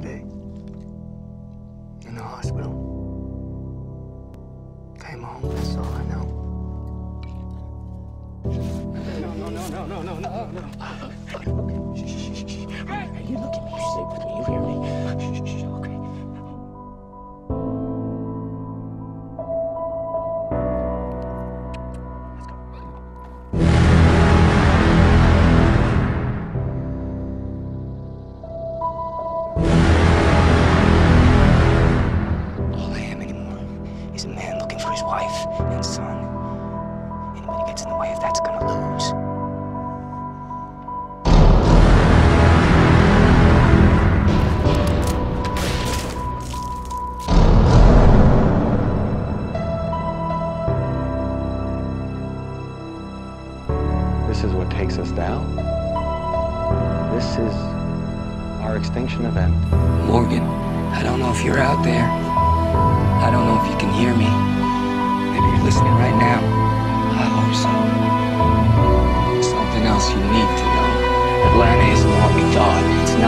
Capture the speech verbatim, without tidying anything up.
yesterday. In the hospital. Came home, that's all I know. No, no, no, no, no, no, no, no. Okay, okay. Shh, shh, shh, shh. Hey, you look at me, you stay with me, you hear me? Shh, shh, shh, okay. Is a man looking for his wife and son. And when he gets in the way of that's gonna lose. This is what takes us down. This is our extinction event. Morgan, I don't know if you're out there. I don't know if you can hear me. Maybe you're listening right now. I hope so. Something else you need to know. Atlanta isn't what we thought. It's